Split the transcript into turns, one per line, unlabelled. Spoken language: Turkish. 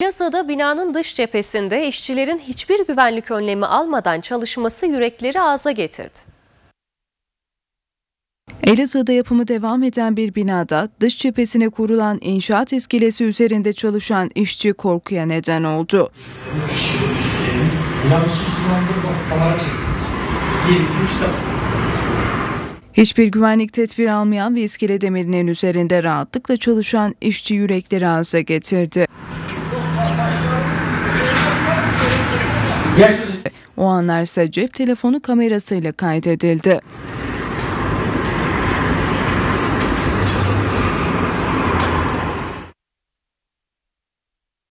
Elazığ'da binanın dış cephesinde işçilerin hiçbir güvenlik önlemi almadan çalışması yürekleri ağza getirdi.
Elazığ'da yapımı devam eden bir binada dış cephesine kurulan inşaat iskelesi üzerinde çalışan işçi korkuya neden oldu. Hiçbir güvenlik tedbiri almayan ve iskele demirinin üzerinde rahatlıkla çalışan işçi yürekleri ağza getirdi. O anlar ise cep telefonu kamerasıyla kaydedildi.